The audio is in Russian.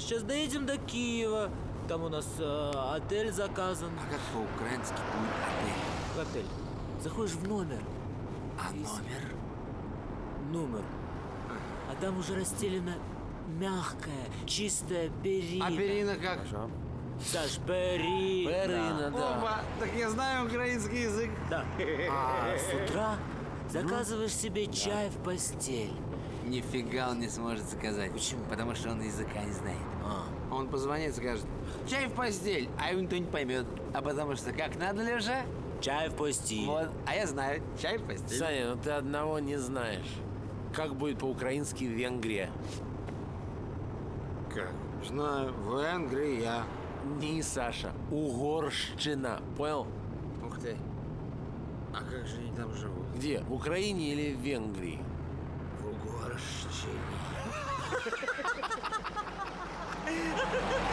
сейчас доедем до Киева. Там у нас отель заказан. А как по-украински будет отель? Отель. Заходишь в номер. А номер? Номер. А там уже расстелена мягкая, чистая перина. А перина как? Саш, перина. Перина, да. Опа, так я знаю украинский язык. Да. А с утра заказываешь себе чай в постель. Нифига он не сможет заказать. Почему? Потому что он языка не знает. А. Он позвонит и скажет: чай в постель, а его никто не поймет. А потому что как надо, Леша? Чай в постель. Вот, а я знаю, чай в постель. Саня, ну ты одного не знаешь. Как будет по-украински Венгрия? Как? Знаю, Венгрия. Не, Саша, Угорщина. Понял? Ух ты. А как же они там живут? Где? В Украине или в Венгрии? В Угорщине.